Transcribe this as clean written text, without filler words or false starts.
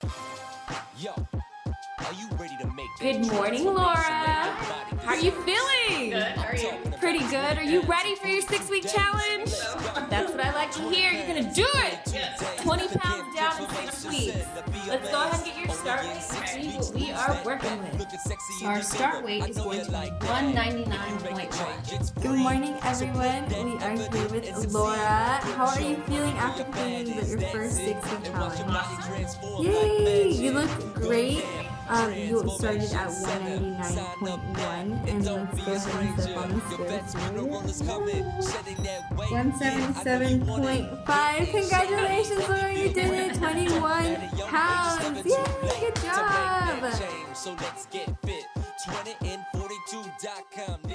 Good morning, Laura. How are you feeling? Good. How are you? Pretty good. Are you ready for your 6-week challenge? That's what I like to hear. You're gonna do it. Yes. 20 pounds down in 6 weeks. Let's go ahead and get your start weight and see what we are working with. So our start weight is going to be 199.1. Good morning, everyone. We are here with Laura. How are you feeling after completing your first 6-week challenge? Yay! You look great. You started at 199.1, and let's go ahead and step on the scale. 177.5. Congratulations, Laura! You did it. 21 pounds. Yay! Good job. So let's get fit. 20and42.com.